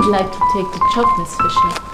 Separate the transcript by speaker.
Speaker 1: would like to take the job, Miss Fisher.